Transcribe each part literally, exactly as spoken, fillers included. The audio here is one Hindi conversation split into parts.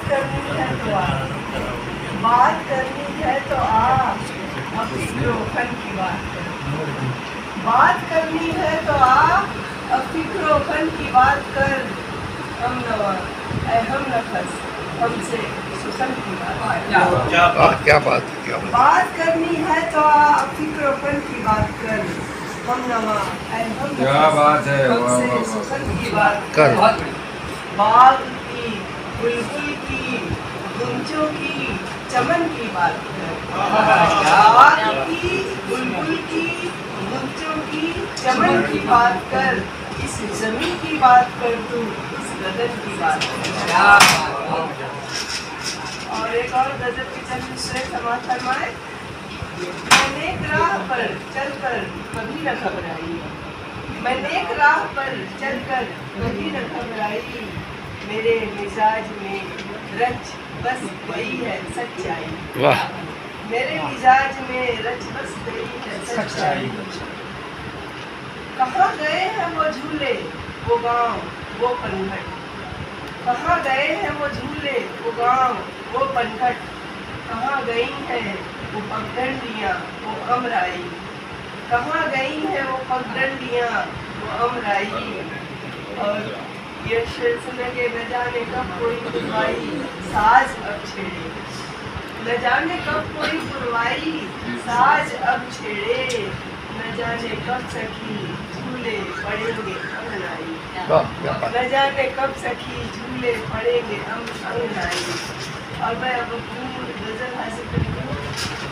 करनी है तो आ, बात करनी है तो आ, अब फिक्रो फन की बात कर। बात करनी है तो आ, अब फिक्रो फन की बात कर। हम नवा ऐ हम नफस हमसे सुसन की बात कर। क्या बात क्या बात क्या बात बात करनी है तो आ, अब फिक्रो फन की बात कर। हम नवा ऐ हम क्या बात है, वाह, वाह, हमसे वाह। सुसन की बात कर। कर। बाग की बुलबुल की गुंजों की चमन की बात कर। बाग की बुलबुल की गुंजों की चमन की बात कर। इस जमीन की बात कर तू, इस गगन की बात कर। और एक और गजल की चंद दूसरे समाज फरमाए। मैंने एक राह पर चलकर कभी न घबराई, मैंने एक राह पर चलकर कभी न घबराई। मेरे मिजाज में रच बस गई है सच्चाई। वाह मेरे मिजाज में रच बस गई है सच्चाई। कहाँ गए हैं वो झूले वो गांव वो पनघट, कहाँ गए हैं वो झूले वो गांव वो पनघट। कहाँ गई हैं वो पगडंडियाँ वो अमराई, कहाँ गई हैं वो पगडंडियाँ वो अमराई। और ये शेर सुन के न जाने कब कोई पुरवाई साज अब छेड़े, न जाने कब कोई पुरवाई साज अब छेड़े। न जाने कब सखी झूले पड़ेंगे अंगनाई, न जाने कब सखी झूले पड़ेंगे अंगनाई। और मैं अब पूरी गजल हासिल करती हूँ।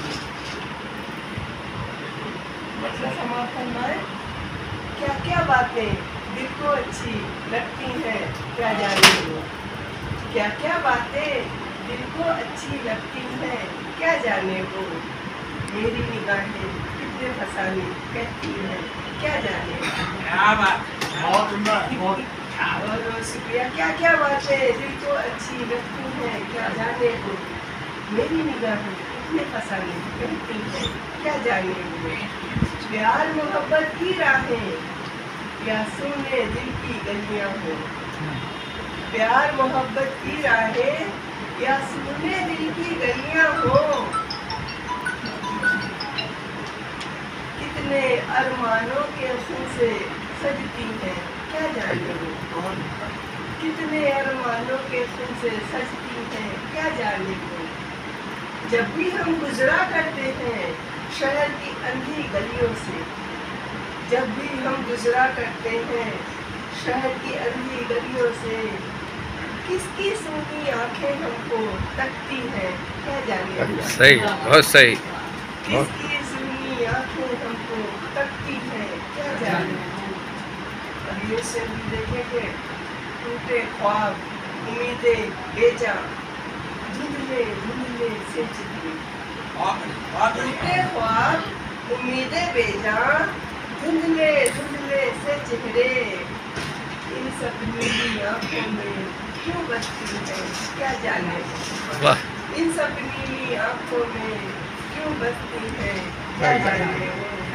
मतलब समाप्त करना है। क्या क्या बातें दिल को अच्छी लगती हैं क्या जाने वो, क्या क्या बातें दिल को अच्छी लगती हैं क्या जाने वो। मेरी निगाहें कितने फसाने कहती हैं क्या जाने वो। और शुक्रिया। क्या क्या बातें दिल को अच्छी लगती हैं क्या जाने वो। मेरी निगाहें कितने फसाने कहती हैं क्या जाने वो। प्यार मोहब्बत की राहें या सुनने दिल की गलियां हो, प्यार मोहब्बत की राहें या सुनने दिल की गलियां हो। कितने अरमानों के फूल से सजती हैं क्या जाने वो, कितने अरमानों के फूल से सजती हैं क्या जाने वो। जब भी हम गुजरा करते हैं शहर की अंधी गलियों से, जब भी हम गुजरा करते हैं शहर की अंधी गलियों से। किसकी सूनी आंखें हमको तकती हैं क्या जाने वो। सही बहुत सही। किसकी सूनी आंखें हमको तकती हैं क्या जाने वो। और ये से भी देखेंगे टूटे ख्वाब उम्मीदें बेजा धुंधले धुंधले से चितली। टूटे ख्वाब उम्मीदें बेजा धुंधले धुंधले से चेहरे। इन सब नीली आंखों में क्यों बसती है क्या जाने वाह इन सब नीली आंखों में क्यों बसती है क्या जाने।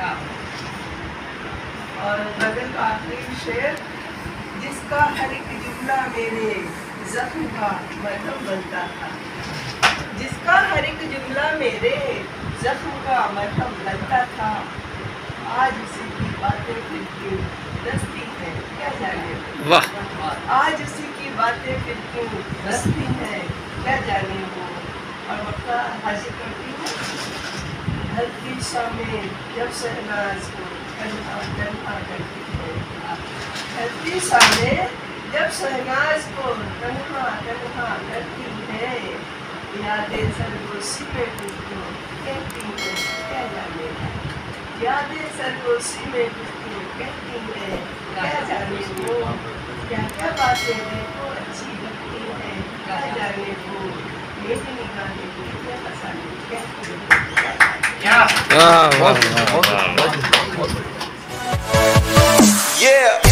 और गजल का आखिरी शेर। जिसका हर एक जुमला मेरे जख्म का मरहम बनता था, जिसका हर एक जुमला मेरे जख्म का मरहम बनता था। आज उसी की बातें फिर क्यों दस्ती है क्या जाने। वाह आज उसी की बातें फिर क्यों दस्ती है क्या जाने वो। और वक्ता हासिल करती हूँ। हल्की शामें जब शहनाज को तन्हा तन्हा करती है, हल्की शामें जब शहनाज को तन्हा तन्हा करती है। यादें सरगोशी में तुझको कहती है क्या जाने, यादें सरगोशी में तुझको कहती है क्या जाने वो। क्या क्या बातें दिल को अच्छी लगती हैं क्या जाने वो। मेरी निगाहें कितने फसाने कहती हैं क्या। वाह वाह वाह। Yeah.